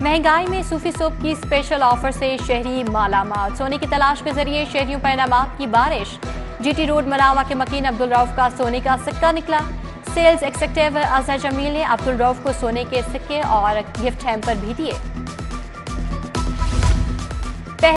महंगाई में सूफी सोप की स्पेशल ऑफर से शहरी मालामाल। सोने की तलाश के जरिए शहरियों पर इनामात की बारिश। जीटी रोड मनावा के मकीन अब्दुल रऊफ का सोने का सिक्का निकला। सेल्स एक्सेक्टिव अजहर जमील ने अब्दुल रऊफ को सोने के सिक्के और गिफ्ट हैम्पर भी दिए।